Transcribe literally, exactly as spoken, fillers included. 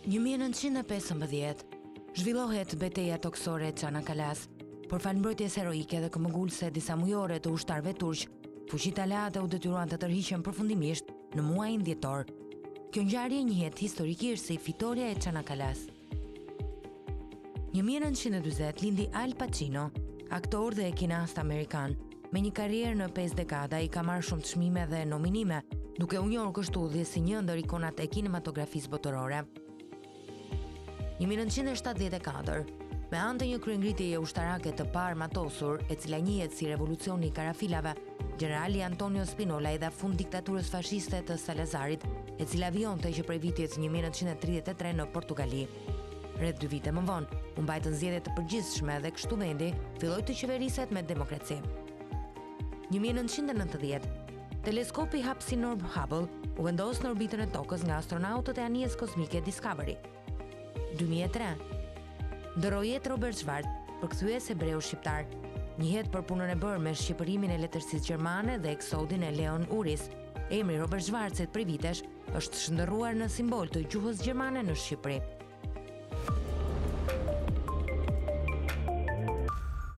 një mijë e nëntëqind e pesëmbëdhjetë zhvillohet betejë toksore e Çanakkale's, por falëmbrojtjes heroike dhe këmbëngulëse disa mujore të ushtarëve turq, fuqitë aleate u detyruan të tërhiqen përfundimisht në muajin dhjetor. Kjo ngjarje njihet historikisht si fitoria e Çanakkale's. një mijë e nëntëqind e dyzet lindi Al Pacino, aktor dhe kinast amerikan. Me një karrierë në pesë dekada i ka marrë shumë çmime dhe nominime, duke u njohur kështu dhe si një ndër ikonat e kinematografisë botërore. një mijë e nëntëqind e shtatëdhjetë e katër, me anë të një kryengritjeje ushtarake të parë matosur, e cila njihet si revolucioni i karafilave, generali Antonio Spinola i dha fund diktaturës fashiste të Salazarit, e cila vijonte që prej vitit një mijë e nëntëqind e tridhjetë e tre në Portugali. Rreth dy vite më vonë, u mbajtën zgjedhje të përgjithshme dhe kështu vendi filloi të qeveriset me demokraci. një mijë e nëntëqind e nëntëdhjetë, teleskopi hapësinor Hubble u vendos në orbitën e Tokës nga astronautët e anijes kozmike Discovery. dy mijë e tre, ndërrojet Robert Schwarz, përkthyes hebreu shqiptar, njihet për punën e bërë me shqipërimin e letërsisë gjermane dhe eksodin e Leon Uris. Emri Robert Schwarzit prej vitesh është shndërruar në simbol të gjuhës gjermane në Shqipëri.